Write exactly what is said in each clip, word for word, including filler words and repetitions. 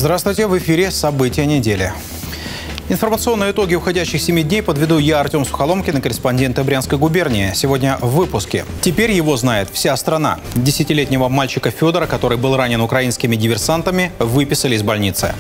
Здравствуйте, в эфире «События недели». Информационные итоги уходящих семи дней подведу я, Артем Сухоломкин, корреспондент Брянской губернии. Сегодня в выпуске. Теперь его знает вся страна. Десятилетнего мальчика Федора, который был ранен украинскими диверсантами, выписали из больницы.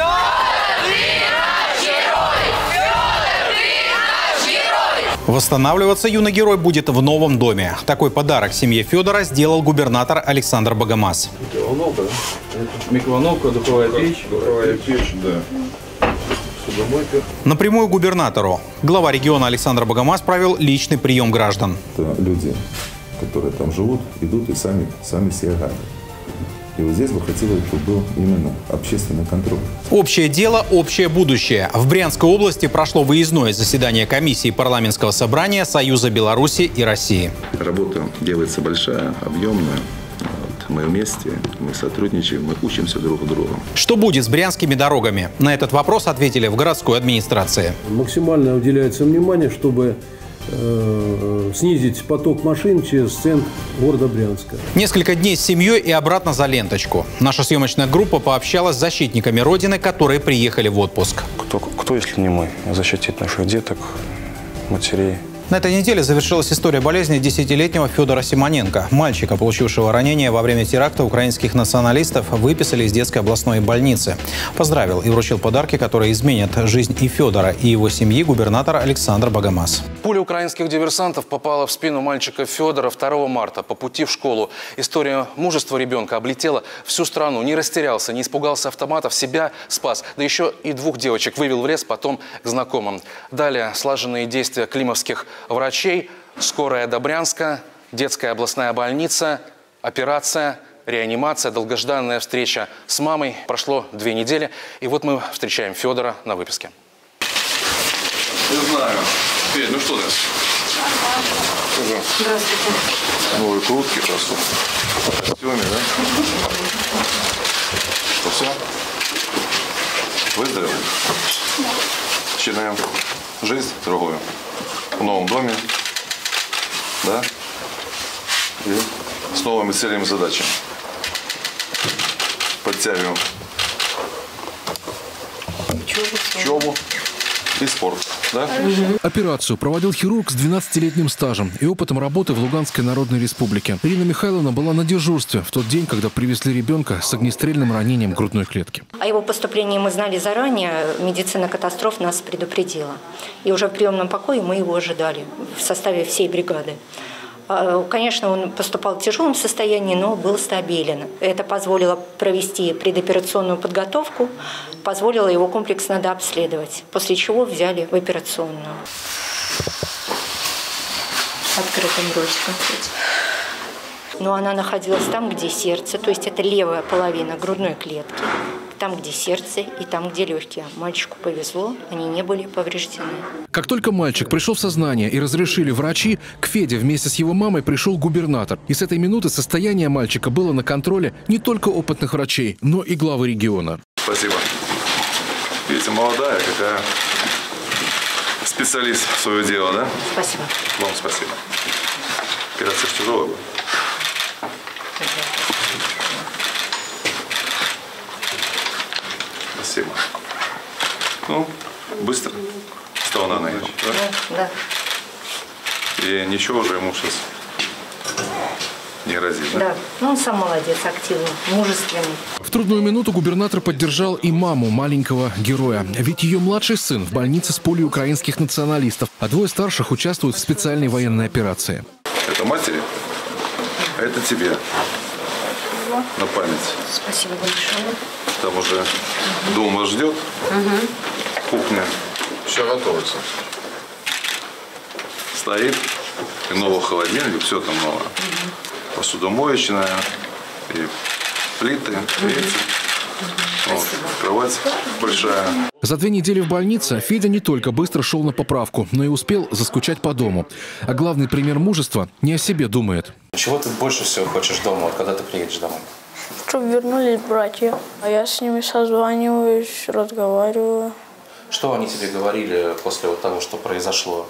Восстанавливаться юный герой будет в новом доме. Такой подарок семье Федора сделал губернатор Александр Богомаз. Микроволновка, да? Микроволновка, духовая печь. Духовая печь, да. Судомойка. Напрямую губернатору. Глава региона Александр Богомаз провел личный прием граждан. Это люди, которые там живут, идут и сами, сами себя гадят. И вот здесь бы хотелось, чтобы был именно общественный контроль. Общее дело, общее будущее. В Брянской области прошло выездное заседание комиссии парламентского собрания Союза Беларуси и России. Работа делается большая, объемная. Вот. Мы вместе, мы сотрудничаем, мы учимся друг у друга. Что будет с брянскими дорогами? На этот вопрос ответили в городской администрации. Максимально уделяется внимание, чтобы снизить поток машин через центр города Брянска. Несколько дней с семьей и обратно за ленточку. Наша съемочная группа пообщалась с защитниками Родины, которые приехали в отпуск. Кто, кто если не мы, защитить наших деток, матерей? На этой неделе завершилась история болезни десятилетнего Федора Симоненко. Мальчика, получившего ранение во время теракта украинских националистов, выписали из детской областной больницы. Поздравил и вручил подарки, которые изменят жизнь и Федора, и его семьи, губернатор Александр Богомаз. Пуля украинских диверсантов попала в спину мальчика Федора второго марта по пути в школу. История мужества ребенка облетела всю страну. Не растерялся, не испугался автоматов, себя спас. Да еще и двух девочек вывел в лес, потом к знакомым. Далее слаженные действия климовских врачей, скорая до Брянска, детская областная больница, операция, реанимация, долгожданная встреча с мамой. Прошло две недели, и вот мы встречаем Федора на выписке. Не знаю. Федь, ну что ты? Здравствуйте. Новые куртки просто. В костюме, да? Что, все? Выздоровел? Начинаем жизнь другую. В новом доме, да, и с новыми целями и задачами. Подтягиваем учебу и спорт, да? Операцию проводил хирург с двенадцатилетним стажем и опытом работы в Луганской Народной Республике. Ирина Михайловна была на дежурстве в тот день, когда привезли ребенка с огнестрельным ранением грудной клетки. О его поступлении мы знали заранее. Медицина катастроф нас предупредила. И уже в приемном покое мы его ожидали в составе всей бригады. Конечно, он поступал в тяжелом состоянии, но был стабилен. Это позволило провести предоперационную подготовку, позволило его комплексно дообследовать, после чего взяли в операционную. Открытым ротиком. Но она находилась там, где сердце, то есть это левая половина грудной клетки, там, где сердце и там, где легкие. Мальчику повезло, они не были повреждены. Как только мальчик пришел в сознание и разрешили врачи, к Феде вместе с его мамой пришел губернатор. И с этой минуты состояние мальчика было на контроле не только опытных врачей, но и главы региона. Спасибо. Видите, молодая какая специалист в свое дело, да? Спасибо. Вам спасибо. Операция тяжелая была. Спасибо. Ну, быстро стал на ноги, да? Да. И ничего уже ему сейчас не грозит, да? Да. Ну, он сам молодец, активный, мужественный. В трудную минуту губернатор поддержал и маму маленького героя. Ведь ее младший сын в больнице с пулей украинских националистов, а двое старших участвуют в специальной военной операции. Это матери, а это тебе. На память. Спасибо большое. Там уже угу. Дом вас ждет. Угу. Кухня. Все готовится. Стоит. И новый холодильник, все там новое. Угу. Посудомоечная. И плиты. Угу. Вот. Кровать большая. За две недели в больнице Федя не только быстро шел на поправку, но и успел заскучать по дому. А главный пример мужества не о себе думает. Чего ты больше всего хочешь дома, когда ты приедешь домой? Чтобы вернулись братья. А я с ними созваниваюсь, разговариваю. Что они тебе говорили после вот того, что произошло?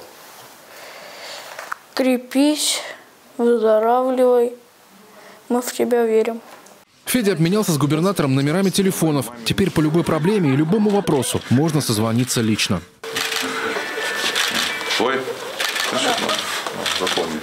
Крепись, выздоравливай. Мы в тебя верим. Федя обменялся с губернатором номерами телефонов. Теперь по любой проблеме и любому вопросу можно созвониться лично. Твой? Запомни.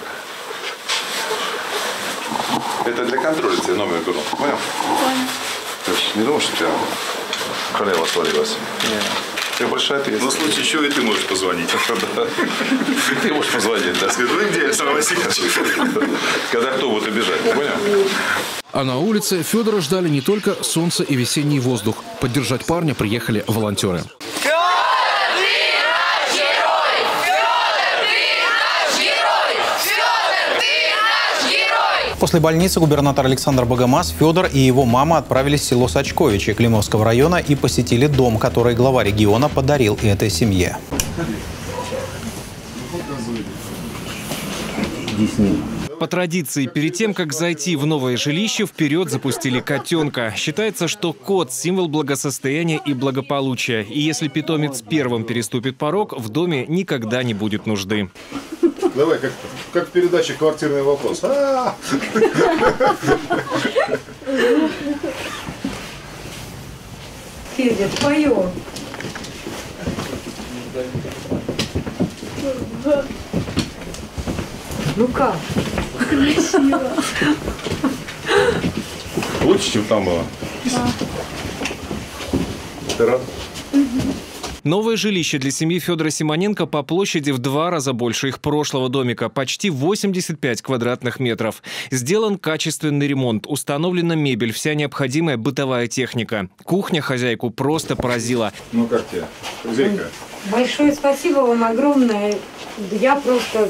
Это для контроля тебе номер беру. Понял? Понял. Ты же не думаешь, что у тебя королева свалилась? Нет. Ты большая ответственность. Ну, в случае чего и ты можешь позвонить. Ты можешь позвонить, да? Скажи, ну где Александр Васильевич? Когда кто будет убежать, понял? А на улице Федора ждали не только солнце и весенний воздух. Поддержать парня приехали волонтеры. После больницы губернатор Александр Богомаз, Федор и его мама отправились в село Сачковичи Климовского района и посетили дом, который глава региона подарил этой семье. По традиции, перед тем, как зайти в новое жилище, вперед запустили котенка. Считается, что кот – символ благосостояния и благополучия. И если питомец первым переступит порог, в доме никогда не будет нужды. Давай, как, как в передаче «Квартирный вопрос». А-а-а! Федя, твое. Ну как? Красиво. Лучше, чем там было. Да. Ты рад? Новое жилище для семьи Федора Симоненко по площади в два раза больше их прошлого домика – почти восемьдесят пять квадратных метров. Сделан качественный ремонт, установлена мебель, вся необходимая бытовая техника. Кухня хозяйку просто поразила. Ну как тебе, хозяйка? Большое спасибо вам огромное. Я просто...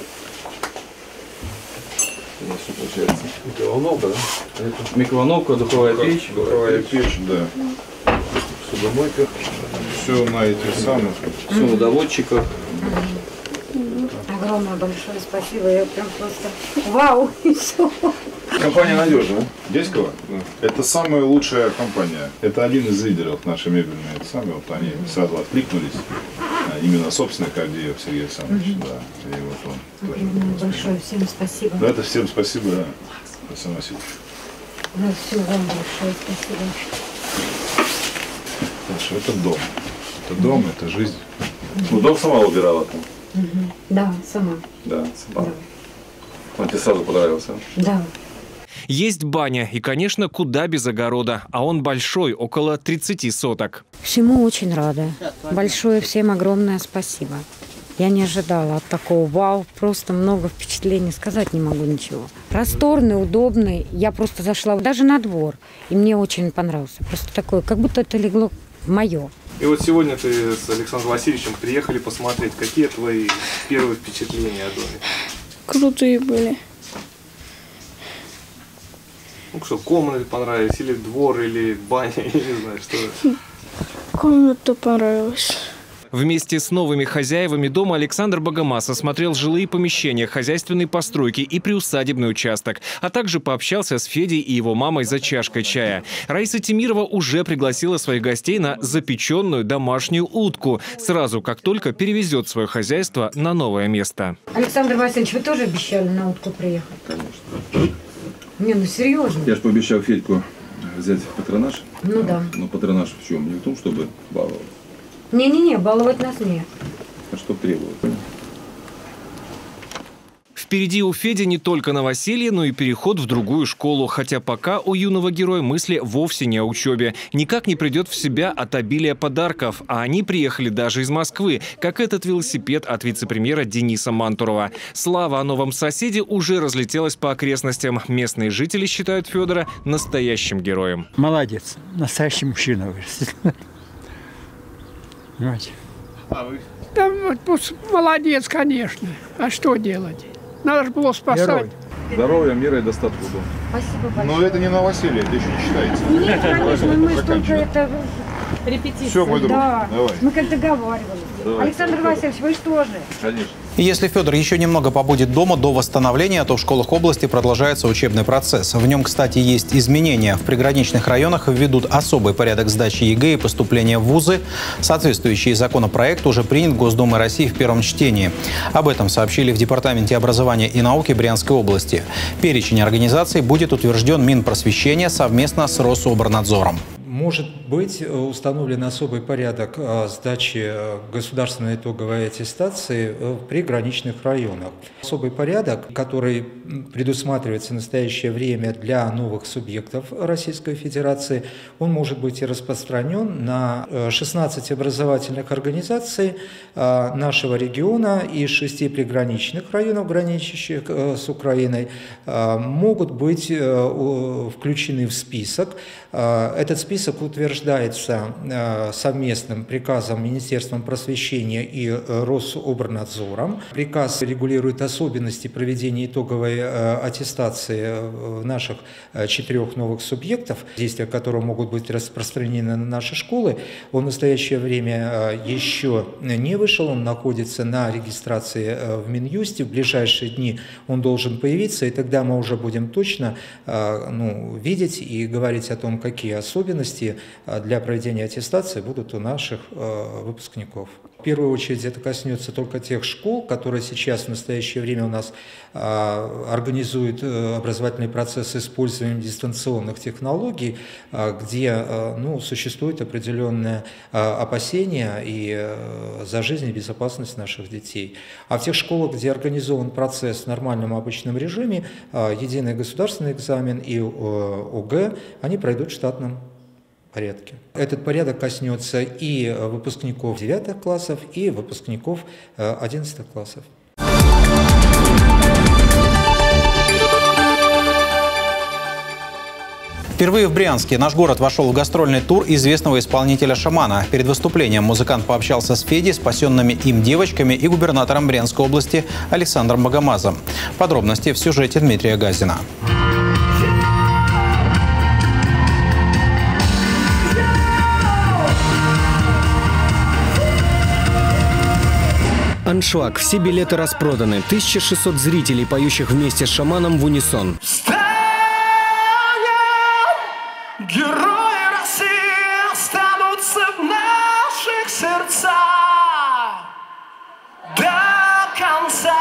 Что получается? Микроволновка, да? Это микроволновка, духовая печь. Духовая печь, да. Судомойка. Все на этих самых. Все на доводчиках. Огромное большое спасибо. Я прям просто вау. И все. Компания надежная. Дядьково? Да. Это самая лучшая компания. Это один из лидеров нашей мебельной. Это самые, вот они сразу откликнулись. Именно собственник Авдеев Сергей Александрович. Угу. Да. И вот он тоже. Большое всем спасибо. Да, это всем спасибо, да. Александр Васильевич. Да, все вам большое спасибо. Потому что это дом. Это дом, это жизнь. Ну, дом сама убирала там. Угу. Да, сама. Да, сама. Да. Он тебе сразу понравился? Да. Есть баня и, конечно, куда без огорода. А он большой, около тридцати соток. Всему очень рада. Большое всем огромное спасибо. Я не ожидала от такого вау. Просто много впечатлений. Сказать не могу ничего. Просторный, удобный. Я просто зашла даже на двор. И мне очень понравился. Просто такое, как будто это легло в мое. И вот сегодня ты с Александром Васильевичем приехали посмотреть, какие твои первые впечатления о доме? Крутые были. Ну что, комнаты понравились, или двор, или баня, я не знаю, что. Комната понравилась. Вместе с новыми хозяевами дома Александр Богомаз осмотрел жилые помещения, хозяйственные постройки и приусадебный участок, а также пообщался с Федей и его мамой за чашкой чая. Раиса Тимирова уже пригласила своих гостей на запеченную домашнюю утку, сразу как только перевезет свое хозяйство на новое место. Александр Васильевич, вы тоже обещали на утку приехать? Конечно. Не, ну серьезно. Я же пообещал Федьку взять патронаж. Ну да. Но патронаж в чем? Не в том, чтобы баловать. Не-не-не, баловать нас нет. А что требовать? Впереди у Феди не только новоселье, но и переход в другую школу. Хотя пока у юного героя мысли вовсе не о учебе. Никак не придет в себя от обилия подарков. А они приехали даже из Москвы, как этот велосипед от вице-премьера Дениса Мантурова. Слава о новом соседе уже разлетелась по окрестностям. Местные жители считают Федора настоящим героем. Молодец. Настоящий мужчина вырастет. А вы? Да, молодец, конечно. А что делать? Надо же было спасать. Герой. Здоровья, мира и достатка. Спасибо большое. Но это не новоселье, это еще не считается. Нет, конечно, мы только это репетиция. Все, мой друг, да. давай. Мы как договаривались. Давай. Александр Васильевич, вы что же? Конечно. И если Федор еще немного побудет дома до восстановления, то в школах области продолжается учебный процесс. В нем, кстати, есть изменения. В приграничных районах введут особый порядок сдачи ЕГЭ и поступления в вузы. Соответствующий законопроект уже принят Госдумой России в первом чтении. Об этом сообщили в Департаменте образования и науки Брянской области. Перечень организаций будет утвержден Минпросвещения совместно с Рособорнадзором. Может быть установлен особый порядок сдачи государственной итоговой аттестации в приграничных районах. Особый порядок, который предусматривается в настоящее время для новых субъектов Российской Федерации, он может быть и распространен на шестнадцать образовательных организаций нашего региона и шести приграничных районов, граничащих с Украиной, могут быть включены в список. Этот список утверждается совместным приказом Министерством просвещения и Рособорнадзором. Приказ регулирует особенности проведения итоговой аттестации наших четырех новых субъектов, действия которых могут быть распространены на наши школы. Он в настоящее время еще не вышел, он находится на регистрации в Минюсте. В ближайшие дни он должен появиться, и тогда мы уже будем точно ну, видеть и говорить о том, какие особенности для проведения аттестации будут у наших выпускников. В первую очередь это коснется только тех школ, которые сейчас в настоящее время у нас организуют образовательный процесс с использованием дистанционных технологий, где ну, существует определенное опасение и за жизнь и безопасность наших детей. А в тех школах, где организован процесс в нормальном обычном режиме, единый государственный экзамен и ОГЭ, они пройдут в штатном порядке. Этот порядок коснется и выпускников девятых классов, и выпускников одиннадцатых классов. Впервые в Брянске наш город вошел в гастрольный тур известного исполнителя-шамана. Перед выступлением музыкант пообщался с Федей, спасенными им девочками и губернатором Брянской области Александром Богомазом. Подробности в сюжете Дмитрия Газина. Аншлаг. Все билеты распроданы. тысяча шестьсот зрителей, поющих вместе с шаманом в унисон. Герои России останутся в наших сердцах до конца.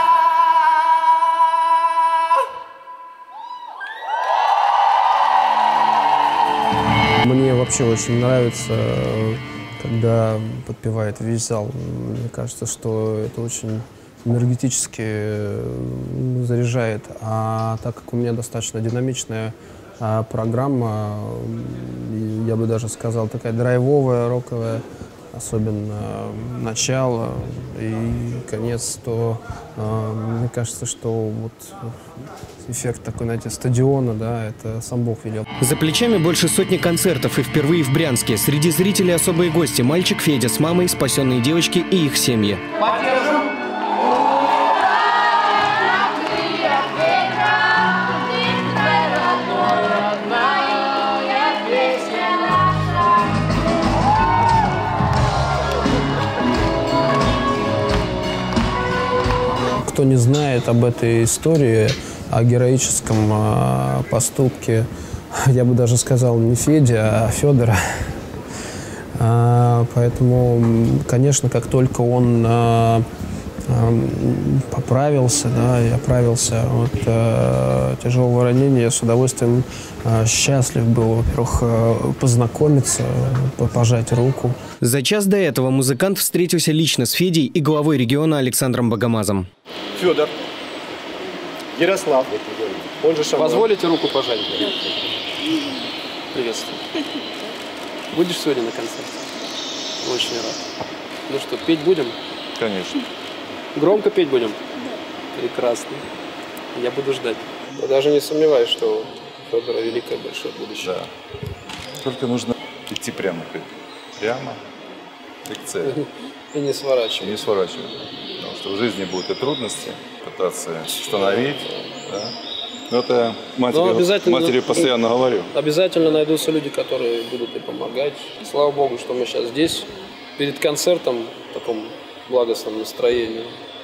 Мне вообще очень нравится, когда подпевает весь зал. Мне кажется, что это очень энергетически заряжает. А так как у меня достаточно динамичная а, программа, я бы даже сказал, такая драйвовая, роковая, особенно начало и конец, то э, мне кажется, что вот эффект такой, знаете, стадиона, да, это сам Бог велел. За плечами больше сотни концертов и впервые в Брянске. Среди зрителей особые гости. Мальчик Федя с мамой, спасенные девочки и их семьи. Кто не знает об этой истории, о героическом э, поступке, я бы даже сказал, не Федя, а Федора. А, поэтому, конечно, как только он а, а, поправился, да, и оправился от а, тяжелого ранения, я с удовольствием а, счастлив был, во-первых, а, познакомиться, пожать руку. За час до этого музыкант встретился лично с Федей и главой региона Александром Богомазом. Федор, Ярослав, он же шаман. Позволите руку пожать? Приветствую. Будешь сегодня на концерте? Очень рад. Ну что, петь будем? Конечно. Громко петь будем? Да. Прекрасно. Я буду ждать. Я даже не сомневаюсь, что у Федора великое большое будущее. Да. Только нужно идти прямо. Прямо и к цели. И не сворачивать. И не сворачивать. Потому что в жизни будут и трудности, пытаться остановить. Да? Но это матери, матери постоянно говорю. Обязательно найдутся люди, которые будут и помогать. Слава Богу, что мы сейчас здесь, перед концертом, в таком благостном настроении.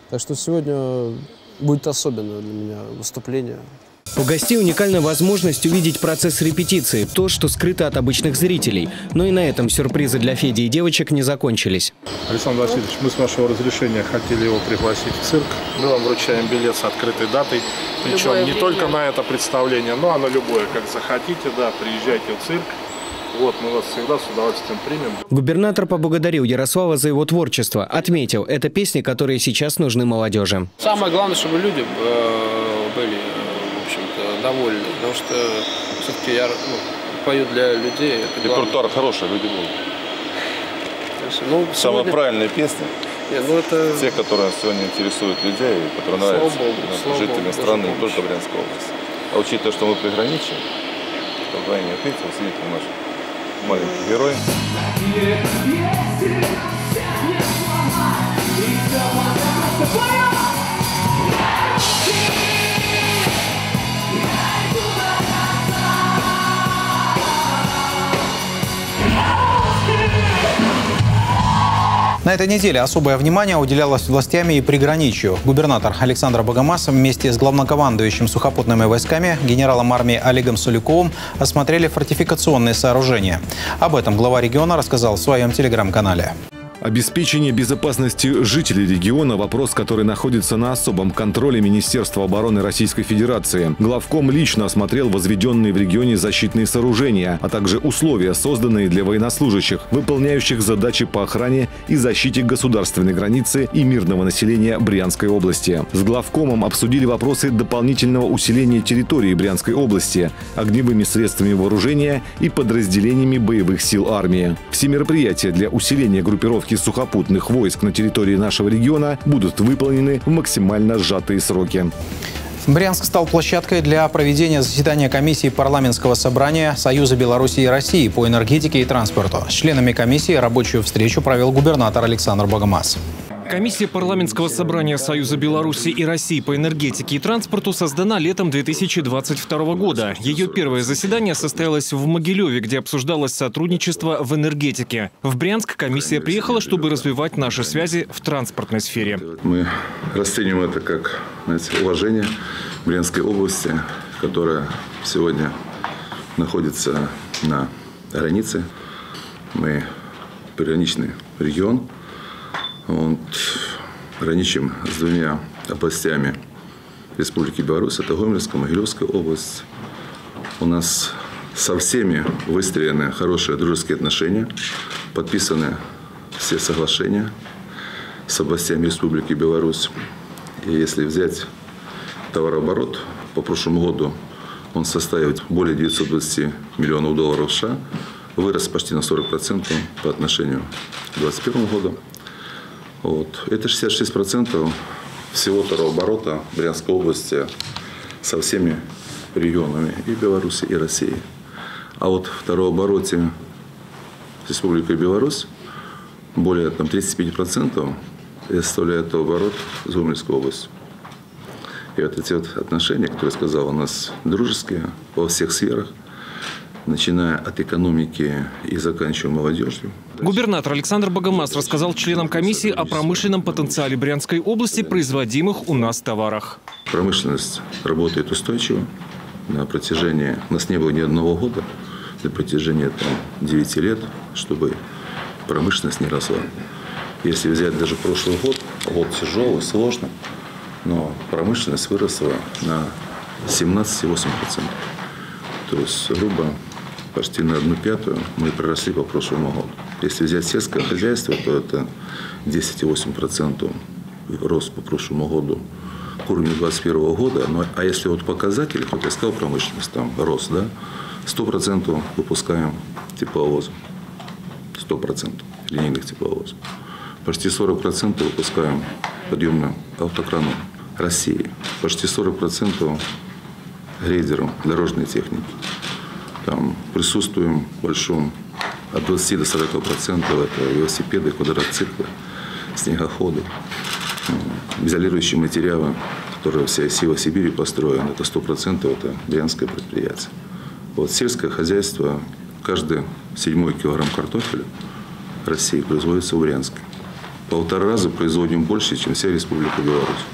Так что сегодня будет особенное для меня выступление. У гостей уникальная возможность увидеть процесс репетиции, то, что скрыто от обычных зрителей. Но и на этом сюрпризы для Феди и девочек не закончились. Александр Васильевич, мы с вашего разрешения хотели его пригласить в цирк. Мы вам вручаем билет с открытой датой. Причем любое не время. Только на это представление, но оно любое, как захотите, да, приезжайте в цирк. Вот, мы вас всегда с удовольствием примем. Губернатор поблагодарил Ярослава за его творчество. Отметил, это песни, которые сейчас нужны молодежи. Самое главное, чтобы люди были, в общем-то, довольны. Потому что все-таки я ну, пою для людей. Репертуар хороший, люди будут. Ну, Самые сегодня... правильные песни. Нет, ну это... Те, которые сегодня интересуют людей, которые слава нравятся Богу, да, слава жителям Богу, страны, не только Брянской области. А учитывая, что мы приграничим, то вдвойне отметил, сидит наш маленький герой. На этой неделе особое внимание уделялось властями и приграничью. Губернатор Александр Богомаз вместе с главнокомандующим сухопутными войсками генералом армии Олегом Суликовым осмотрели фортификационные сооружения. Об этом глава региона рассказал в своем телеграм-канале. Обеспечение безопасности жителей региона – вопрос, который находится на особом контроле Министерства обороны Российской Федерации. Главком лично осмотрел возведенные в регионе защитные сооружения, а также условия, созданные для военнослужащих, выполняющих задачи по охране и защите государственной границы и мирного населения Брянской области. С главкомом обсудили вопросы дополнительного усиления территории Брянской области огневыми средствами вооружения и подразделениями боевых сил армии. Все мероприятия для усиления группировки сухопутных войск на территории нашего региона будут выполнены в максимально сжатые сроки. Брянск стал площадкой для проведения заседания комиссии парламентского собрания Союза Беларуси и России по энергетике и транспорту. С членами комиссии рабочую встречу провел губернатор Александр Богомаз. Комиссия парламентского собрания Союза Беларуси и России по энергетике и транспорту создана летом две тысячи двадцать второго года. Ее первое заседание состоялось в Могилеве, где обсуждалось сотрудничество в энергетике. В Брянск комиссия приехала, чтобы развивать наши связи в транспортной сфере. Мы расцениваем это как, знаете, уважение Брянской области, которая сегодня находится на границе. Мы приграничный регион. Вот, граничим с двумя областями Республики Беларусь, это Гомельская, Могилевская область. У нас со всеми выстроены хорошие дружеские отношения, подписаны все соглашения с областями Республики Беларусь. И если взять товарооборот, по прошлому году он составит более девятисот двадцати миллионов долларов США, вырос почти на сорок процентов по отношению к две тысячи двадцать первому году. Вот. Это шестьдесят шесть процентов всего товарооборота Брянской области со всеми регионами и Беларуси, и России. А вот в товарообороте с Республикой Беларусь более там, тридцати пяти процентов составляет товарооборот с Гомельской областью. И вот эти вот отношения, которые я сказал, у нас дружеские во всех сферах, начиная от экономики и заканчивая молодежью. Губернатор Александр Богомаз рассказал членам комиссии о промышленном потенциале Брянской области, производимых у нас товарах. Промышленность работает устойчиво на протяжении, у нас не было ни одного года, на протяжении там, девяти лет, чтобы промышленность не росла. Если взять даже прошлый год, год тяжелый, сложный, но промышленность выросла на семнадцать целых восемь десятых процента. То есть, грубо, почти на одну пятую мы проросли по прошлому году. Если взять сельское хозяйство, то это десять целых восемь десятых процента рост по прошлому году к уровню две тысячи двадцать первого года. Но, а если вот показатели, как я сказал, промышленность, там рост, да, сто процентов выпускаем тепловозов, сто процентов линейных тепловозов. Почти сорок процентов выпускаем подъемным автокраном России. Почти сорок процентов грейдером дорожной техники. Там присутствуем в большом от двадцати до сорока процентов это велосипеды, квадроциклы, снегоходы, изолирующие материалы, которые вся сила Сибири построена, это сто процентов это брянское предприятие. Вот сельское хозяйство, каждый седьмой килограмм картофеля в России производится в Брянске. полтора раза производим больше, чем вся Республика Беларусь.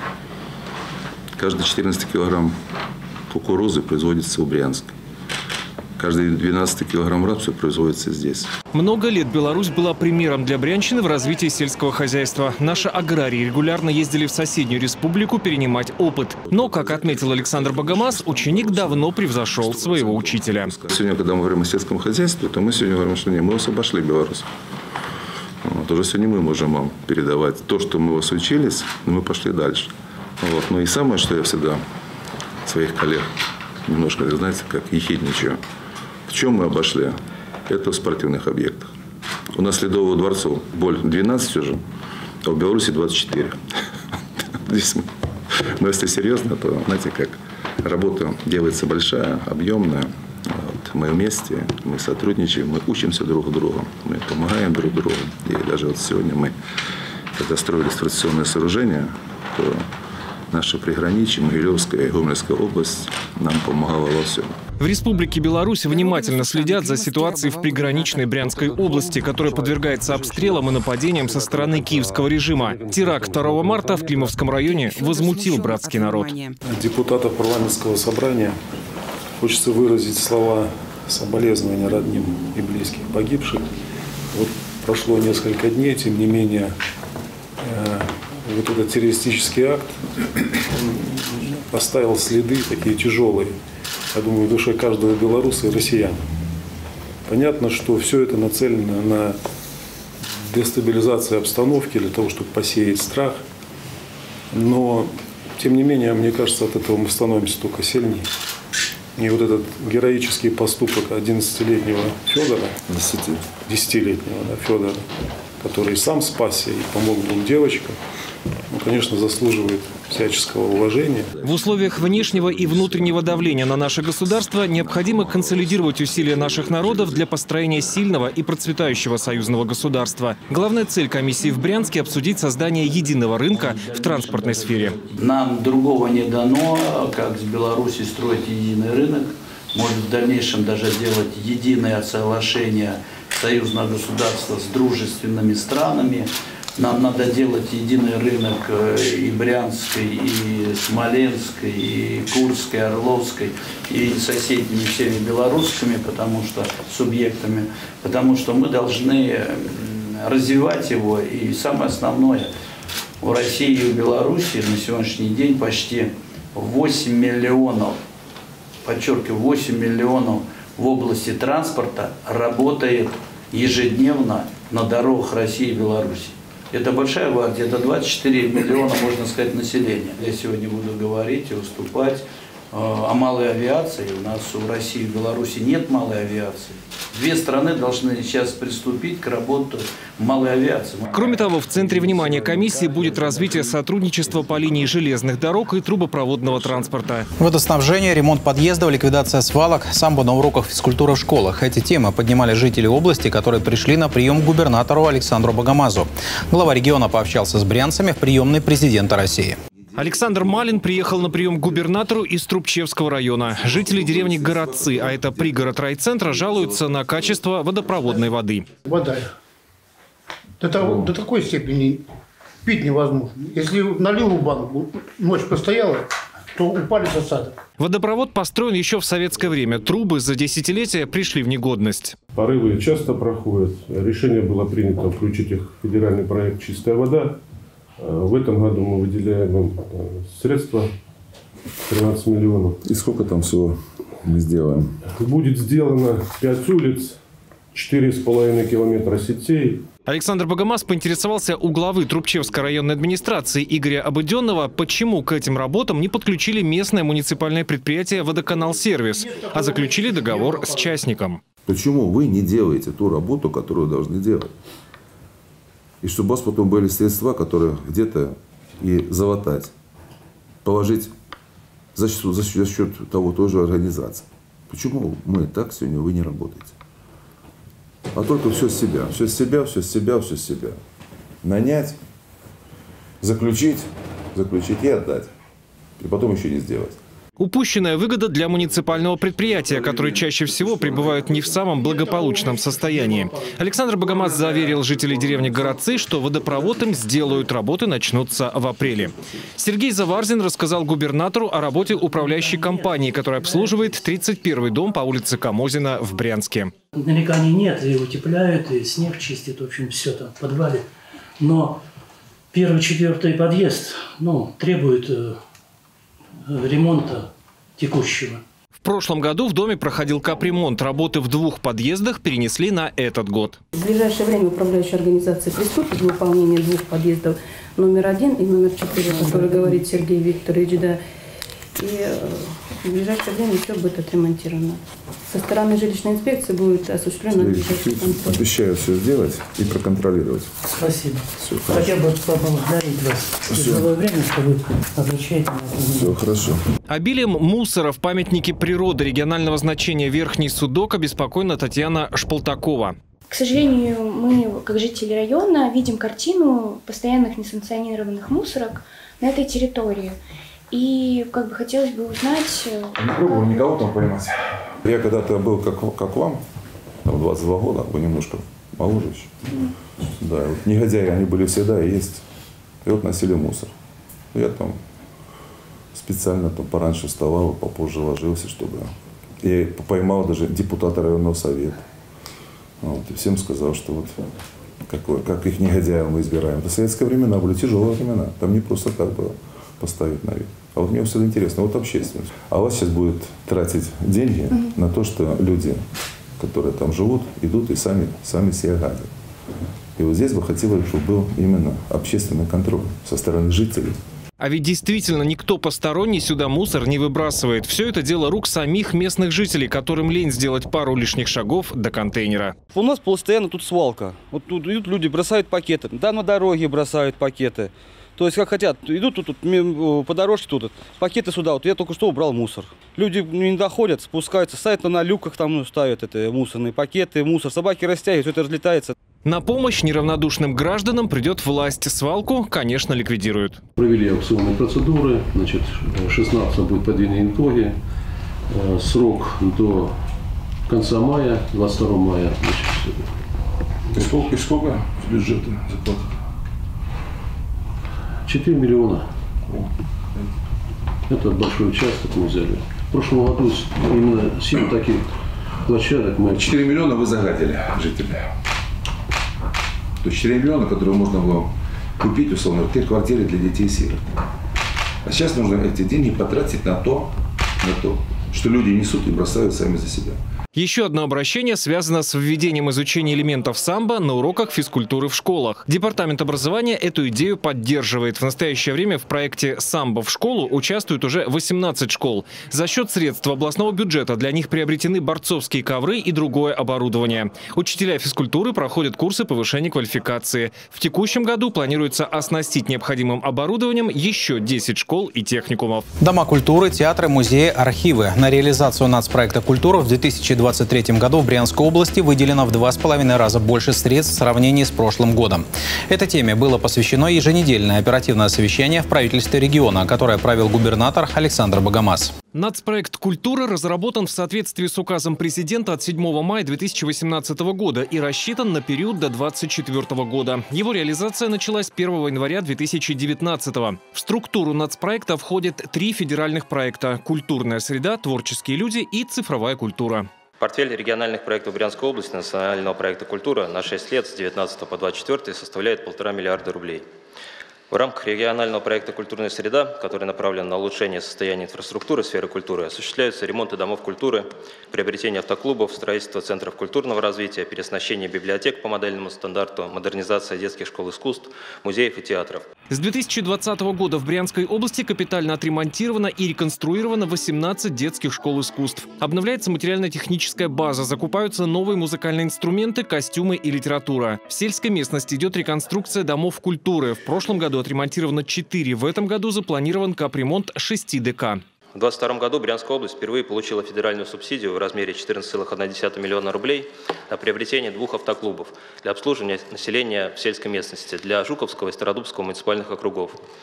Каждый четырнадцатый килограмм кукурузы производится в Брянске. Каждый двенадцатый килограмм рапса производится здесь. Много лет Беларусь была примером для Брянщины в развитии сельского хозяйства. Наши аграрии регулярно ездили в соседнюю республику перенимать опыт. Но, как отметил Александр Богомаз, ученик давно превзошел своего учителя. Сегодня, когда мы говорим о сельском хозяйстве, то мы сегодня говорим, что не, мы вас обошли, Беларусь. Вот, уже сегодня мы можем вам передавать то, что мы вас учились, но мы пошли дальше. Вот. Ну и самое, что я всегда своих коллег немножко, знаете, как ехидничаю. В чем мы обошли? Это в спортивных объектах. У нас Ледового дворцов более двенадцать уже, а в Беларуси двадцать четыре. Здесь мы. Но если серьезно, то, знаете, как работа делается большая, объемная. Вот мы вместе, мы сотрудничаем, мы учимся друг у друга, мы помогаем друг другу. И даже вот сегодня мы, когда строили эксплуатационные сооружения, то наша приграничье, Могилевская и Гомельская область нам помогала во всем. В Республике Беларусь внимательно следят за ситуацией в приграничной Брянской области, которая подвергается обстрелам и нападениям со стороны киевского режима. Теракт второго марта в Климовском районе возмутил братский народ. Депутатов парламентского собрания хочется выразить слова соболезнования родным и близким погибших. Вот прошло несколько дней, тем не менее, вот этот террористический акт оставил следы такие тяжелые, я думаю, в душе каждого белоруса и россияна. Понятно, что все это нацелено на дестабилизацию обстановки, для того, чтобы посеять страх. Но, тем не менее, мне кажется, от этого мы становимся только сильнее. И вот этот героический поступок одиннадцатилетнего Федора, десятилетнего да, Федора, который сам спасся и помог двум девочкам, ну, конечно, заслуживает всяческого уважения. В условиях внешнего и внутреннего давления на наше государство необходимо консолидировать усилия наших народов для построения сильного и процветающего союзного государства. Главная цель комиссии в Брянске – обсудить создание единого рынка в транспортной сфере. Нам другого не дано, как с Беларусью строить единый рынок. Может, в дальнейшем даже делать единое соглашение союзного государства с дружественными странами. Нам надо делать единый рынок и Брянской, и Смоленской, и Курской, и Орловской, и соседними всеми белорусскими, потому что субъектами, потому что мы должны развивать его. И самое основное, в России и в Беларуси на сегодняшний день почти восемь миллионов, подчеркиваю, восемь миллионов в области транспорта работает ежедневно на дорогах России и Беларуси. Это большая гвардия, это двадцать четыре миллиона, можно сказать, населения. Я сегодня буду говорить и выступать э, о малой авиации. У нас в России и в Беларуси нет малой авиации. Две страны должны сейчас приступить к работе малой авиации. Кроме того, в центре внимания комиссии будет развитие сотрудничества по линии железных дорог и трубопроводного транспорта. Водоснабжение, ремонт подъездов, ликвидация свалок, самбо на уроках физкультуры в школах. Эти темы поднимали жители области, которые пришли на прием к губернатору Александру Богомазу. Глава региона пообщался с брянцами в приемной президента России. Александр Малин приехал на прием к губернатору из Трубчевского района. Жители деревни Городцы, а это пригород райцентра, жалуются на качество водопроводной воды. Вода до, того, до такой степени пить невозможно. Если налил в банку, ночь постояла, то упали с осадок. Водопровод построен еще в советское время. Трубы за десятилетия пришли в негодность. Порывы часто проходят. Решение было принято включить их в федеральный проект «Чистая вода». В этом году мы выделяем им средства тринадцать миллионов. И сколько там всего мы сделаем? Будет сделано пять улиц, четыре с половиной километра сетей. Александр Богомаз поинтересовался у главы Трубчевской районной администрации Игоря Обыденного, почему к этим работам не подключили местное муниципальное предприятие «Водоканал-сервис», а заключили договор с частником. Почему вы не делаете ту работу, которую должны делать? И чтобы у вас потом были средства, которые где-то и залатать, положить за счет, за счет, за счет того тоже организации. Почему мы так сегодня вы не работаете? А только все с себя, все с себя, все с себя, все с себя. Нанять, заключить, заключить и отдать. И потом еще не сделать. Упущенная выгода для муниципального предприятия, которые чаще всего пребывают не в самом благополучном состоянии. Александр Богомаз заверил жителей деревни Городцы, что водопровод им сделают, работы начнутся в апреле. Сергей Заварзин рассказал губернатору о работе управляющей компании, которая обслуживает тридцать первый дом по улице Камозина в Брянске. Нареканий нет, и утепляют, и снег чистят, в общем, все там в подвале. Но первый, четвертый подъезд, ну, требует э, ремонта текущего. В прошлом году в доме проходил капремонт. Работы в двух подъездах перенесли на этот год. В ближайшее время управляющая организация приступит к выполнению двух подъездов номер один и номер четыре, о которых говорит Сергей Викторович, да. И э, в ближайшее время все будет отремонтировано. Со стороны жилищной инспекции будет осуществлен надлежащий контроль. Обещаю все сделать и проконтролировать. Спасибо. Все Хотя бы поблагодарить вас в тяжелое время, что вы обращаете на это. Все хорошо. Обилием мусора в памятнике природы регионального значения Верхний Судок обеспокоена Татьяна Шполтакова. К сожалению, мы, как жители района, видим картину постоянных несанкционированных мусорок на этой территории. И как бы хотелось бы узнать... Не пробовал никого там поймать? Я когда-то был как, как вам, там двадцать два года, вы немножко моложе еще. Mm. Да, вот негодяи, они были всегда и есть. И вот носили мусор. Я там специально там пораньше вставал, попозже ложился, чтобы... Я поймал даже депутата районного совета. Вот, и всем сказал, что вот какое, как их негодяев мы избираем. Это советские времена были тяжелые времена. Там не просто так было поставить на вид. А вот мне всегда интересно, вот общественность. А у вас сейчас будет тратить деньги mm-hmm. на то, что люди, которые там живут, идут и сами, сами себя гадят. И вот здесь бы хотелось, чтобы был именно общественный контроль со стороны жителей. А ведь действительно никто посторонний сюда мусор не выбрасывает. Все это дело рук самих местных жителей, которым лень сделать пару лишних шагов до контейнера. У нас постоянно тут свалка. Вот тут идут люди, бросают пакеты. Да, на дороге бросают пакеты. То есть как хотят, идут тут, тут по дорожке тут, пакеты сюда, вот я только что убрал мусор. Люди не доходят, спускаются, ставят на люках, там ну, ставят это, мусорные пакеты, мусор, собаки растягивают, все это разлетается. На помощь неравнодушным гражданам придет власть. Свалку, конечно, ликвидируют. Провели аукционные процедуры, значит, шестнадцатого будет подведены итоги, срок до конца мая, двадцать второго мая. И сколько, и сколько с бюджета заплатить? четыре миллиона. Это большой участок мы взяли. В прошлом году именно семь таких площадок мы... четыре миллиона вы загадили, жители. То есть четыре миллиона, которые можно было купить, условно, в квартиры для детей-сирот. А сейчас нужно эти деньги потратить на то, на то, что люди несут и бросают сами за себя. Еще одно обращение связано с введением изучения элементов самбо на уроках физкультуры в школах. Департамент образования эту идею поддерживает. В настоящее время в проекте «Самбо в школу» участвуют уже восемнадцать школ. За счет средств областного бюджета для них приобретены борцовские ковры и другое оборудование. Учителя физкультуры проходят курсы повышения квалификации. В текущем году планируется оснастить необходимым оборудованием еще десять школ и техникумов. Дома культуры, театры, музеи, архивы. На реализацию нацпроекта «Культура» в две тысячи двадцать третьем году в Брянской области выделено в два с половиной раза больше средств в сравнении с прошлым годом. Этой теме было посвящено еженедельное оперативное совещание в правительстве региона, которое провел губернатор Александр Богомаз. Нацпроект «Культура» разработан в соответствии с указом президента от седьмого мая две тысячи восемнадцатого года и рассчитан на период до двадцать четвёртого года. Его реализация началась первого января две тысячи девятнадцатого. В структуру нацпроекта входят три федеральных проекта – «Культурная среда», «Творческие люди» и «Цифровая культура». Портфель региональных проектов Брянской области национального проекта «Культура» на шесть лет с девятнадцатого по двадцать четвёртый составляет полтора миллиарда рублей. В рамках регионального проекта «Культурная среда», который направлен на улучшение состояния инфраструктуры сферы культуры, осуществляются ремонты домов культуры, приобретение автоклубов, строительство центров культурного развития, переоснащение библиотек по модельному стандарту, модернизация детских школ искусств, музеев и театров. С две тысячи двадцатого года в Брянской области капитально отремонтировано и реконструировано восемнадцать детских школ искусств. Обновляется материально-техническая база, закупаются новые музыкальные инструменты, костюмы и литература. В сельской местности идет реконструкция домов культуры. В прошлом году отремонтировано четыре, в этом году запланирован капремонт шести ДК. В две тысячи двадцать втором году Брянская область впервые получила федеральную субсидию в размере четырнадцать целых одна десятая миллиона рублей на приобретение двух автоклубов для обслуживания населения в сельской местности для Жуковского и Стародубского муниципальных округов.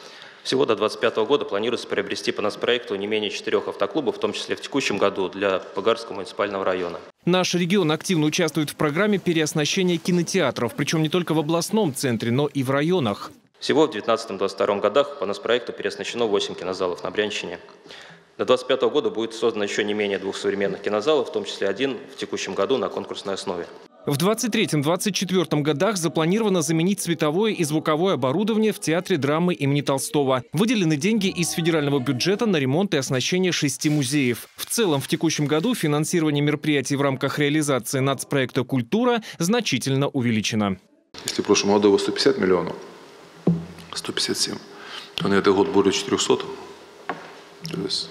Всего до две тысячи двадцать пятого года планируется приобрести по нацпроекту не менее четырех автоклубов, в том числе в текущем году для Пыгарского муниципального района. Наш регион активно участвует в программе переоснащения кинотеатров, причем не только в областном центре, но и в районах. Всего в две тысячи девятнадцатом — две тысячи двадцать втором годах по нацпроекту переоснащено восемь кинозалов на Брянщине. До две тысячи двадцать пятого года будет создано еще не менее двух современных кинозалов, в том числе один в текущем году на конкурсной основе. В двадцать третьем — двадцать четвёртом годах запланировано заменить световое и звуковое оборудование в Театре драмы имени Толстого. Выделены деньги из федерального бюджета на ремонт и оснащение шести музеев. В целом, в текущем году финансирование мероприятий в рамках реализации нацпроекта «Культура» значительно увеличено. Если в прошлом году было сто пятьдесят миллионов, сто пятьдесят семь, то на этот год более четырёхсот. То есть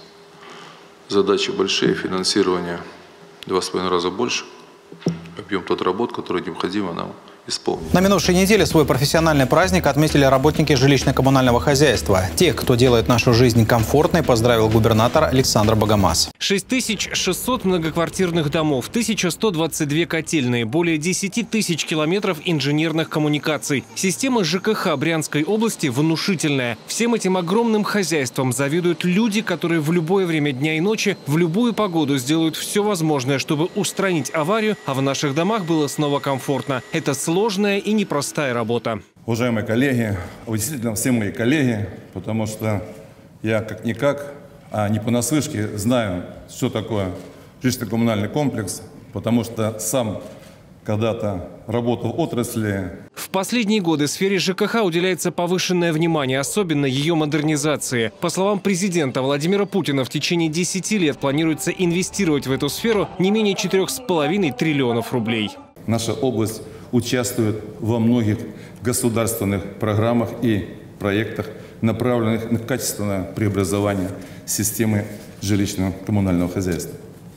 задачи большие, финансирование два с половиной раза больше. Объем тот работ, который необходимо нам исполнить. На минувшей неделе свой профессиональный праздник отметили работники жилищно-коммунального хозяйства. Тех, кто делает нашу жизнь комфортной, поздравил губернатор Александр Богомаз. шесть тысяч шестьсот многоквартирных домов, тысяча сто двадцать две котельные, более десяти тысяч километров инженерных коммуникаций. Система ЖКХ Брянской области внушительная. Всем этим огромным хозяйством завидуют люди, которые в любое время дня и ночи, в любую погоду сделают все возможное, чтобы устранить аварию, а в наших домах было снова комфортно. Это сложно. Сложная и непростая работа. Уважаемые коллеги, вы действительно все мои коллеги, потому что я как-никак, а не понаслышке, знаю, что такое жилищно-коммунальный комплекс, потому что сам когда-то работал в отрасли. В последние годы сфере ЖКХ уделяется повышенное внимание, особенно ее модернизации. По словам президента Владимира Путина, в течение десяти лет планируется инвестировать в эту сферу не менее четырёх с половиной триллионов рублей. Наша область участвует во многих государственных программах и проектах, направленных на качественное преобразование системы жилищно-коммунального хозяйства.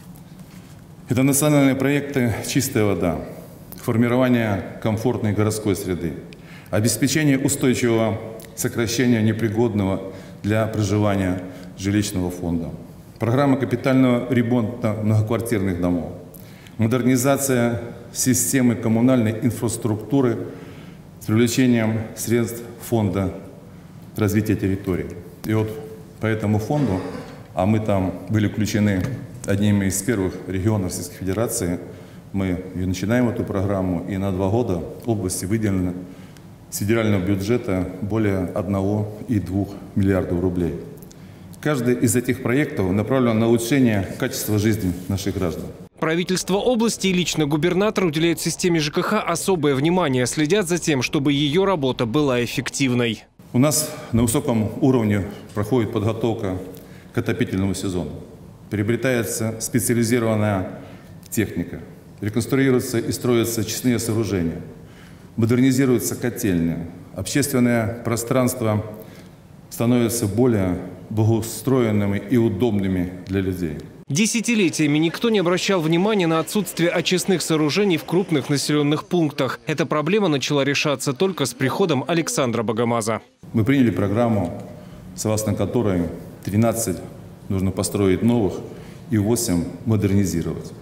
Это национальные проекты «Чистая вода», формирование комфортной городской среды, обеспечение устойчивого сокращения непригодного для проживания жилищного фонда, программа капитального ремонта многоквартирных домов, модернизация системы коммунальной инфраструктуры с привлечением средств фонда развития территорий. И вот по этому фонду, а мы там были включены одними из первых регионов Российской Федерации, мы и начинаем эту программу, и на два года области выделено с федерального бюджета более одного и двух миллиардов рублей. Каждый из этих проектов направлен на улучшение качества жизни наших граждан. Правительство области и лично губернатор уделяют системе ЖКХ особое внимание, следят за тем, чтобы ее работа была эффективной. У нас на высоком уровне проходит подготовка к отопительному сезону. Приобретается специализированная техника, реконструируются и строятся очистные сооружения, модернизируются котельные, общественное пространство становится более благоустроенными и удобными для людей. Десятилетиями никто не обращал внимания на отсутствие очистных сооружений в крупных населенных пунктах. Эта проблема начала решаться только с приходом Александра Богомаза. Мы приняли программу, согласно которой тринадцать нужно построить новых и восемь модернизировать.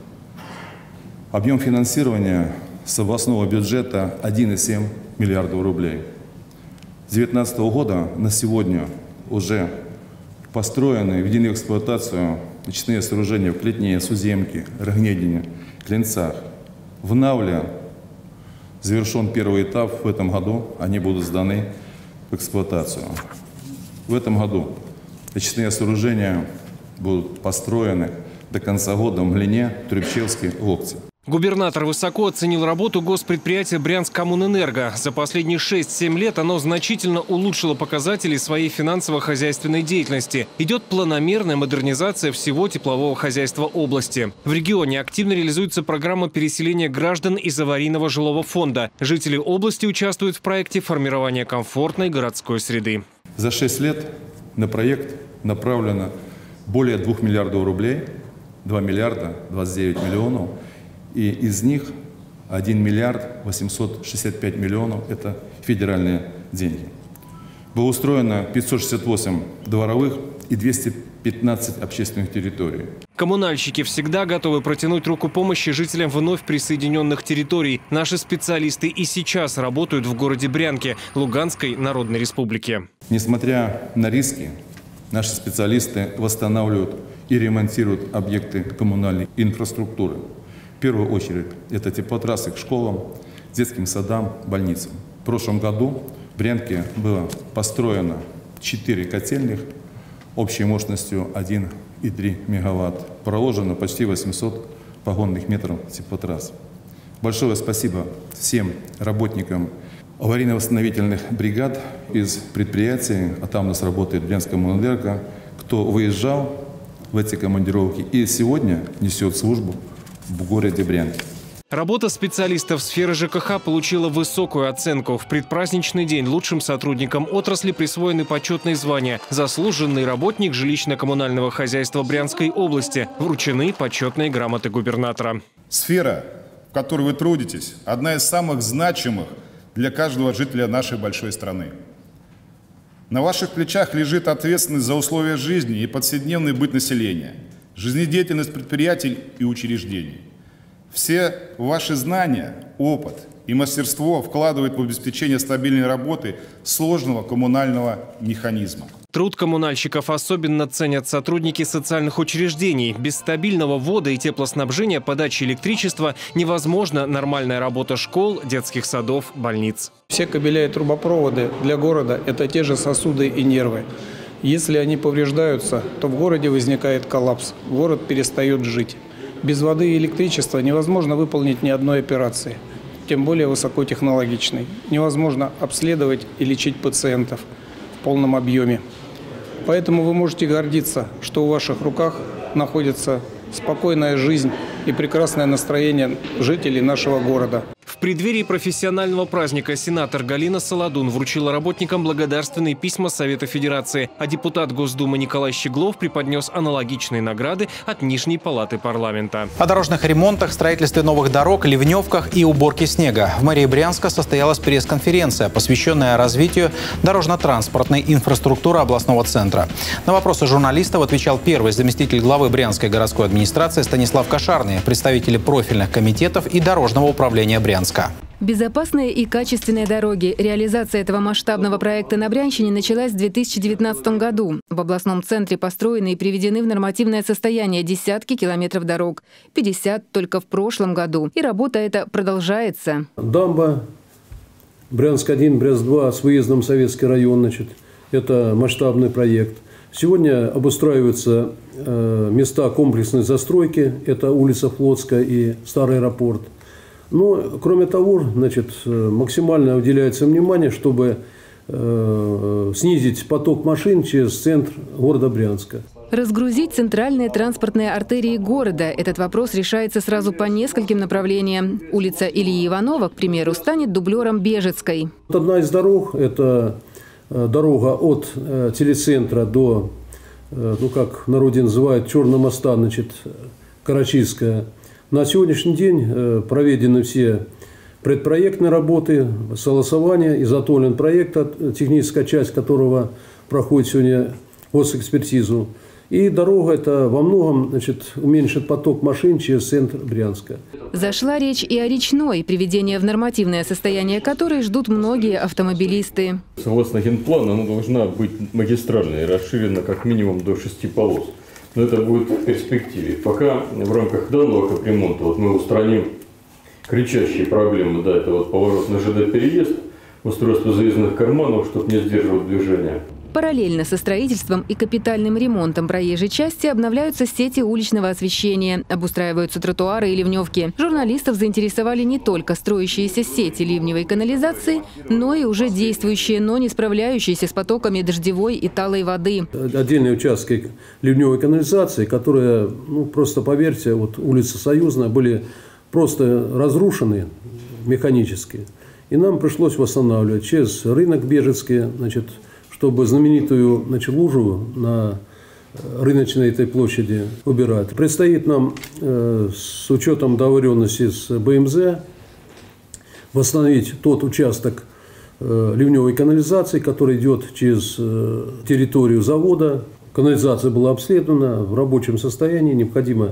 Объем финансирования с областного бюджета один и семь десятых миллиардов рублей. С две тысячи девятнадцатого года на сегодня уже построены и введены в эксплуатацию очистные сооружения в Клетне, Суземке, Рогнедине, Клинцах. В Навле завершен первый этап. В этом году они будут сданы в эксплуатацию. В этом году очистные сооружения будут построены до конца года в Мглине, Трубчевске, Локте. Губернатор высоко оценил работу госпредприятия «Брянскоммунэнерго». За последние шесть-семь лет оно значительно улучшило показатели своей финансово-хозяйственной деятельности. Идет планомерная модернизация всего теплового хозяйства области. В регионе активно реализуется программа переселения граждан из аварийного жилого фонда. Жители области участвуют в проекте формирования комфортной городской среды. За шесть лет на проект направлено более двух миллиардов рублей, два миллиарда двадцать девять миллионов. И из них один миллиард восемьсот шестьдесят пять миллионов – это федеральные деньги. Было устроено пятьсот шестьдесят восемь дворовых и двести пятнадцать общественных территорий. Коммунальщики всегда готовы протянуть руку помощи жителям вновь присоединенных территорий. Наши специалисты и сейчас работают в городе Брянке, Луганской Народной Республики. Несмотря на риски, наши специалисты восстанавливают и ремонтируют объекты коммунальной инфраструктуры. В первую очередь это теплотрассы к школам, детским садам, больницам. В прошлом году в Брянке было построено четыре котельных общей мощностью один и три мегаватт. Проложено почти восемьсот погонных метров теплотрасс. Большое спасибо всем работникам аварийно-восстановительных бригад из предприятий, а там у нас работает Брянскоммунэнерго, кто выезжал в эти командировки и сегодня несет службу в городе Брянке. Работа специалистов сферы ЖКХ получила высокую оценку. В предпраздничный день лучшим сотрудникам отрасли присвоены почетные звания «Заслуженный работник жилищно-коммунального хозяйства Брянской области». Вручены почетные грамоты губернатора. Сфера, в которой вы трудитесь, одна из самых значимых для каждого жителя нашей большой страны. На ваших плечах лежит ответственность за условия жизни и повседневный быт населения, жизнедеятельность предприятий и учреждений. Все ваши знания, опыт и мастерство вкладывают в обеспечение стабильной работы сложного коммунального механизма. Труд коммунальщиков особенно ценят сотрудники социальных учреждений. Без стабильного вода и теплоснабжения, подачи электричества невозможна нормальная работа школ, детских садов, больниц. Все кабеля и трубопроводы для города – это те же сосуды и нервы. Если они повреждаются, то в городе возникает коллапс, город перестает жить. Без воды и электричества невозможно выполнить ни одной операции, тем более высокотехнологичной. Невозможно обследовать и лечить пациентов в полном объеме. Поэтому вы можете гордиться, что в ваших руках находится спокойная жизнь и прекрасное настроение жителей нашего города. В преддверии профессионального праздника сенатор Галина Солодун вручила работникам благодарственные письма Совета Федерации, а депутат Госдумы Николай Щеглов преподнес аналогичные награды от Нижней палаты парламента. О дорожных ремонтах, строительстве новых дорог, ливневках и уборке снега. В мэрии Брянска состоялась пресс-конференция, посвященная развитию дорожно-транспортной инфраструктуры областного центра. На вопросы журналистов отвечал первый заместитель главы Брянской городской администрации Станислав Кошарный, представители профильных комитетов и дорожного управления Брянска. Безопасные и качественные дороги. Реализация этого масштабного проекта на Брянщине началась в две тысячи девятнадцатом году. В областном центре построены и приведены в нормативное состояние десятки километров дорог. пятьдесят только в прошлом году. И работа эта продолжается. Дамба Брянск один, Брянск два с выездом в Советский район. Значит, это масштабный проект. Сегодня обустраиваются э, места комплексной застройки. Это улица Флотская и Старый аэропорт. Но, кроме того, значит, максимально уделяется внимание, чтобы э, снизить поток машин через центр города Брянска. Разгрузить центральные транспортные артерии города. Этот вопрос решается сразу по нескольким направлениям. Улица Ильи Иванова, к примеру, станет дублером Бежецкой. Одна из дорог – это дорога от э, телецентра до, э, ну как в народе называют, Черного моста, значит, Карачинская. На сегодняшний день проведены все предпроектные работы, согласование, изготовлен проект, техническая часть которого проходит сегодня госэкспертизу. И дорога это во многом, значит, уменьшит поток машин через центр Брянска. Зашла речь и о речной, приведение в нормативное состояние которой ждут многие автомобилисты. Согласно генплану, она должна быть магистральной, расширена как минимум до шести полос. Но это будет в перспективе. Пока в рамках данного капремонта вот мы устраним кричащие проблемы. Да, это вот поворот на ЖД-переезд, устройство заездных карманов, чтобы не сдерживать движение. Параллельно со строительством и капитальным ремонтом проезжей части обновляются сети уличного освещения, обустраиваются тротуары и ливневки. Журналистов заинтересовали не только строящиеся сети ливневой канализации, но и уже действующие, но не справляющиеся с потоками дождевой и талой воды. Отдельные участки ливневой канализации, которые, ну, просто поверьте, вот улица Союзная, были просто разрушены механически. И нам пришлось восстанавливать через рынок Бежецкий, значит, чтобы знаменитую, значит, лужу на рыночной этой площади убирать. Предстоит нам э, с учетом договоренности с БМЗ восстановить тот участок э, ливневой канализации, который идет через э, территорию завода. канализация была обследована в рабочем состоянии, необходимо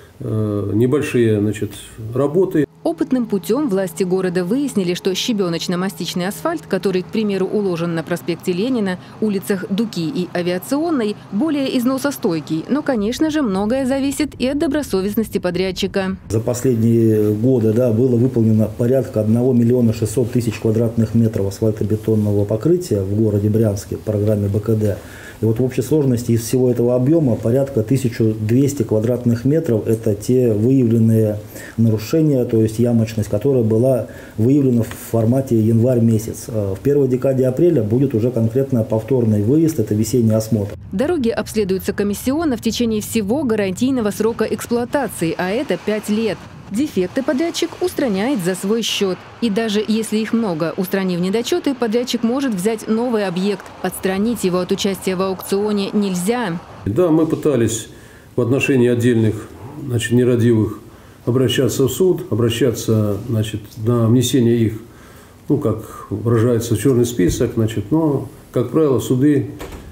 э, небольшие, значит, работы. Опытным путем власти города выяснили, что щебеночно-мастичный асфальт, который, к примеру, уложен на проспекте Ленина, улицах Дуки и Авиационной, более износостойкий. Но, конечно же, многое зависит и от добросовестности подрядчика. За последние годы да, было выполнено порядка одного миллиона шестисот тысяч квадратных метров асфальтобетонного покрытия в городе Брянске в программе бэ ка дэ. И вот в общей сложности из всего этого объема порядка тысяча двести квадратных метров – это те выявленные нарушения, то есть ямочность, которая была выявлена в формате январь месяц. В первой декаде апреля будет уже конкретно повторный выезд, это весенний осмотр. Дороги обследуются комиссионно в течение всего гарантийного срока эксплуатации, а это пять лет. Дефекты подрядчик устраняет за свой счет. И даже если их много, устранив недочеты, подрядчик может взять новый объект. Отстранить его от участия в аукционе нельзя. Да, мы пытались в отношении отдельных, значит, нерадивых обращаться в суд, обращаться, значит, на внесение их, ну, как выражается, в черный список, значит, но, как правило, суды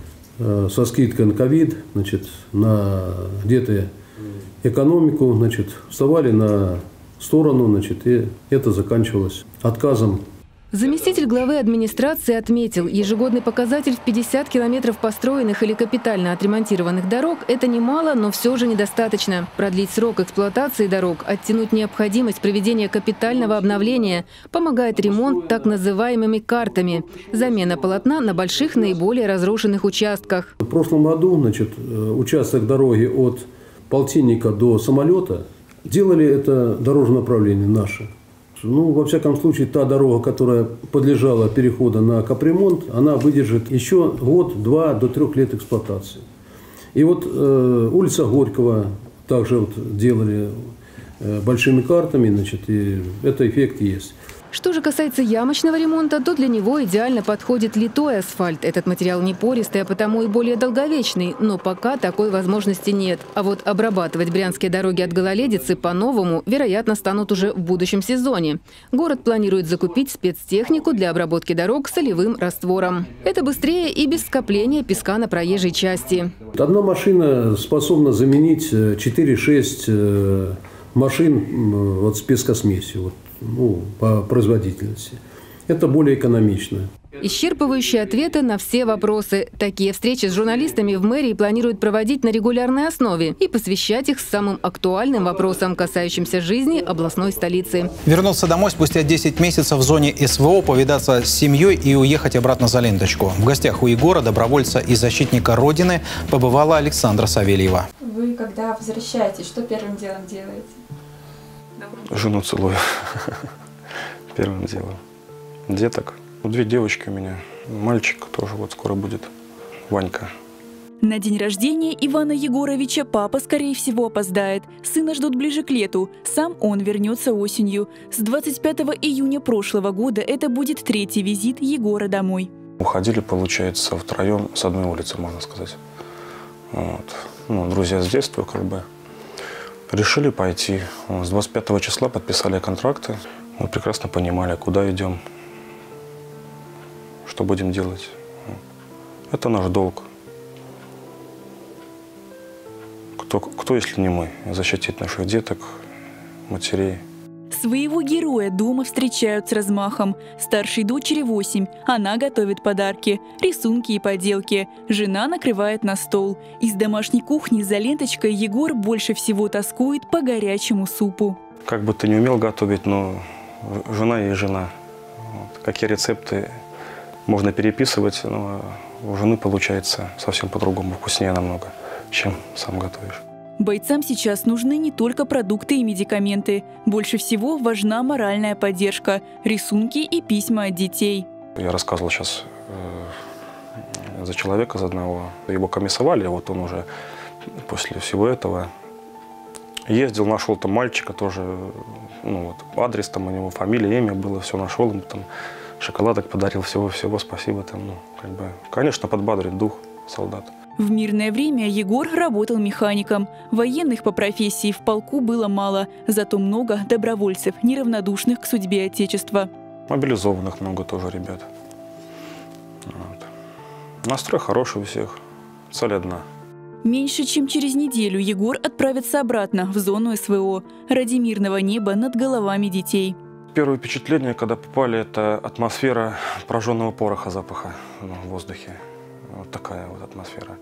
э, со скидкой на ковид, значит, на где-то экономику, значит, вставали на сторону, значит, и это заканчивалось отказом. Заместитель главы администрации отметил, ежегодный показатель в пятьдесят километров построенных или капитально отремонтированных дорог – это немало, но все же недостаточно. Продлить срок эксплуатации дорог, оттянуть необходимость проведения капитального обновления помогает ремонт так называемыми картами – замена полотна на больших наиболее разрушенных участках. В прошлом году, значит, участок дороги от Полтинника до Самолета делали это дорожное направление наше. Ну, во всяком случае, та дорога, которая подлежала переходу на капремонт, она выдержит еще год-два до трех лет эксплуатации. И вот э, улица Горького также вот делали э, большими картами, значит, и это эффект есть. Что же касается ямочного ремонта, то для него идеально подходит литой асфальт. Этот материал не пористый, а потому и более долговечный. Но пока такой возможности нет. А вот обрабатывать брянские дороги от гололедицы по-новому, вероятно, станут уже в будущем сезоне. Город планирует закупить спецтехнику для обработки дорог солевым раствором. Это быстрее и без скопления песка на проезжей части. Одна машина способна заменить четыре-шесть машин вот, с пескосмесью. Вот. Ну, по производительности. Это более экономично. Исчерпывающие ответы на все вопросы. Такие встречи с журналистами в мэрии планируют проводить на регулярной основе и посвящать их самым актуальным вопросам, касающимся жизни областной столицы. Вернулся домой спустя десять месяцев в зоне эс вэ о, повидаться с семьей и уехать обратно за ленточку. В гостях у Егора, добровольца и защитника Родины, побывала Александра Савельева. Вы, когда возвращаетесь, что первым делом делаете? Жену целую первым делом. Деток. Две девочки у меня. Мальчик тоже вот скоро будет. Ванька. На день рождения Ивана Егоровича папа, скорее всего, опоздает. Сына ждут ближе к лету. Сам он вернется осенью. С двадцать пятого июня прошлого года это будет третий визит Егора домой. Уходили, получается, втроем с одной улицы, можно сказать. Вот. Ну, друзья с детства, как бы. Решили пойти. С двадцать пятого числа подписали контракты. Мы прекрасно понимали, куда идем, что будем делать. Это наш долг. Кто, кто, если не мы, защитить наших деток, матерей. Своего героя дома встречают с размахом. Старшей дочери восемь. Она готовит подарки, рисунки и поделки. Жена накрывает на стол. Из домашней кухни за ленточкой Егор больше всего тоскует по горячему супу. Как бы ты не умел готовить, но жена и жена. Вот. Какие рецепты можно переписывать, но у жены получается совсем по-другому, вкуснее намного, чем сам готовишь. Бойцам сейчас нужны не только продукты и медикаменты. Больше всего важна моральная поддержка, рисунки и письма от детей. Я рассказывал сейчас э, за человека, за одного. Его комиссовали, вот он уже после всего этого ездил, нашел там мальчика тоже, ну, вот, адрес там у него, фамилия, имя было, все нашел, ему там шоколадок подарил, всего-всего, спасибо. Там, ну, как бы, конечно, подбодрит дух солдат. В мирное время Егор работал механиком. Военных по профессии в полку было мало, зато много добровольцев, неравнодушных к судьбе Отечества. Мобилизованных много тоже ребят. Вот. Настрой хороший у всех, цель одна. Меньше чем через неделю Егор отправится обратно в зону СВО ради мирного неба над головами детей. Первое впечатление, когда попали, это атмосфера пораженного пороха, запаха в воздухе. Вот такая вот атмосфера.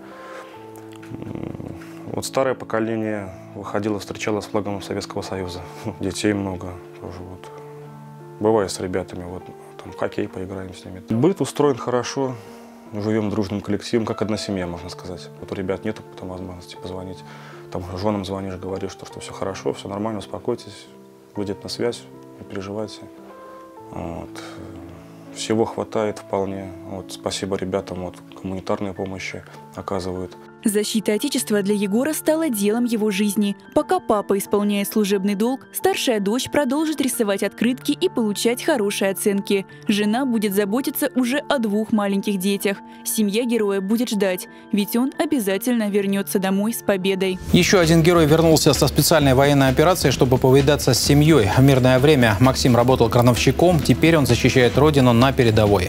Вот старое поколение выходило, встречалось с флагом Советского Союза. Детей много тоже вот. Бывает с ребятами, вот там в хоккей поиграем с ними. Быт устроен хорошо. Живем дружным коллективом, как одна семья, можно сказать. Вот у ребят нет потом возможности позвонить. Там женам звонишь, говоришь, что, что все хорошо, все нормально, успокойтесь, выйдет на связь, не переживайте. Вот. Всего хватает вполне. Вот. Спасибо ребятам, вот, гуманитарной помощи оказывают. Защита Отечества для Егора стала делом его жизни. Пока папа исполняет служебный долг, старшая дочь продолжит рисовать открытки и получать хорошие оценки. Жена будет заботиться уже о двух маленьких детях. Семья героя будет ждать, ведь он обязательно вернется домой с победой. Еще один герой вернулся со специальной военной операции, чтобы повидаться с семьей. В мирное время Максим работал крановщиком, теперь он защищает родину на передовой.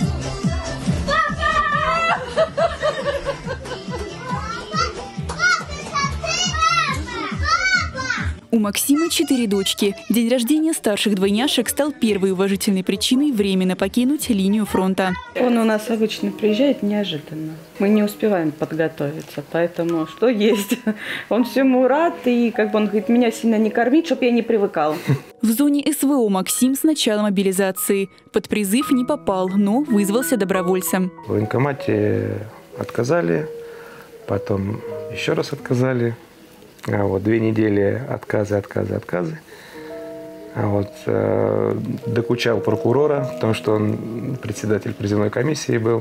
У Максима четыре дочки. День рождения старших двойняшек стал первой уважительной причиной временно покинуть линию фронта. Он у нас обычно приезжает неожиданно. Мы не успеваем подготовиться, поэтому что есть. Он всему рад, и как бы он говорит, меня сильно не кормить, чтобы я не привыкал. В зоне СВО Максим с начала мобилизации. Под призыв не попал, но вызвался добровольцем. В военкомате отказали, потом еще раз отказали. А вот две недели отказы, отказы, отказы. А вот э, докучал прокурора, потому что он председатель призывной комиссии был.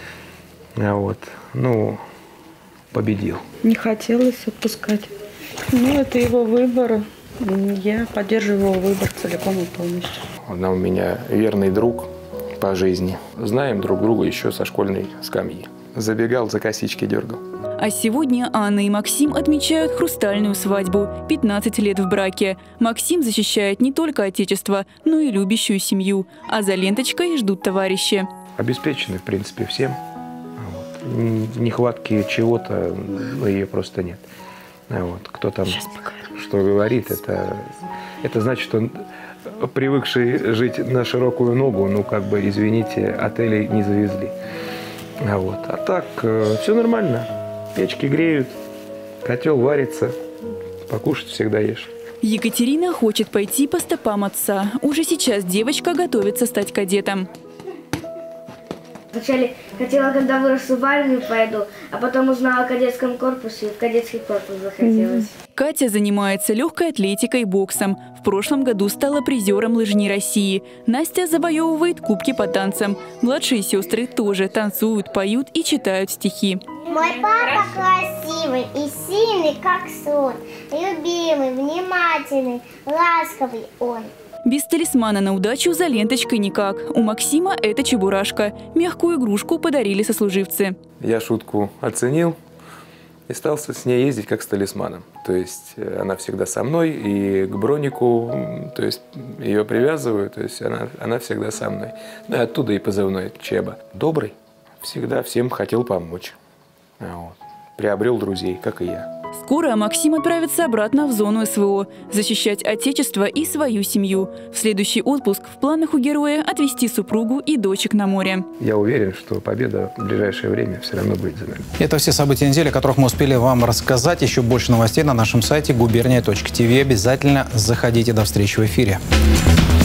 А вот, ну, победил. Не хотелось отпускать. Ну, это его выбор. Я поддерживаю его выбор целиком и полностью. Он у меня верный друг по жизни. Знаем друг друга еще со школьной скамьи. Забегал, за косички дергал. А сегодня Анна и Максим отмечают хрустальную свадьбу. пятнадцать лет в браке. Максим защищает не только отечество, но и любящую семью. А за ленточкой ждут товарищи. Обеспечены, в принципе, всем. Вот. Нехватки чего-то, ну, ее просто нет. А вот. Кто там что говорит, это, это значит, что он привыкший жить на широкую ногу, ну, как бы, извините, отелей не завезли. А, вот. А так, э, все нормально. Печки греют, котел варится, покушать всегда ешь. Екатерина хочет пойти по стопам отца. Уже сейчас девочка готовится стать кадетом. Вначале хотела, когда вырасту, в армию пойду, а потом узнала о кадетском корпусе, и в кадетский корпус захотелось. Катя занимается легкой атлетикой и боксом. В прошлом году стала призером лыжни России. Настя завоевывает кубки по танцам. Младшие сестры тоже танцуют, поют и читают стихи. Мой папа красивый и сильный, как сон, любимый, внимательный, ласковый он. Без талисмана на удачу за ленточкой никак. У Максима это чебурашка. Мягкую игрушку подарили сослуживцы. Я шутку оценил и стал с ней ездить как с талисманом. То есть она всегда со мной, и к бронику, то есть ее привязываю, то есть она, она всегда со мной. Ну и оттуда и позывной Чеба. Добрый, всегда всем хотел помочь. Вот. Приобрел друзей, как и я. Скоро Максим отправится обратно в зону СВО, защищать отечество и свою семью. В следующий отпуск в планах у героя отвезти супругу и дочек на море. Я уверен, что победа в ближайшее время все равно будет за нами. Это все события недели, о которых мы успели вам рассказать. Еще больше новостей на нашем сайте губерния точка тв. Обязательно заходите. До встречи в эфире.